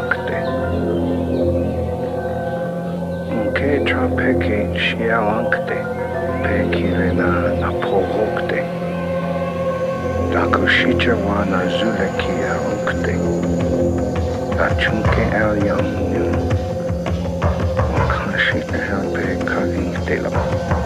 Yankte. Unke Trapeki Shialankte, Pekirena Napolokte. Dakushichawana Zulekia Unkte. Achunke Alyam Wakashita Helpe Kagi Dela.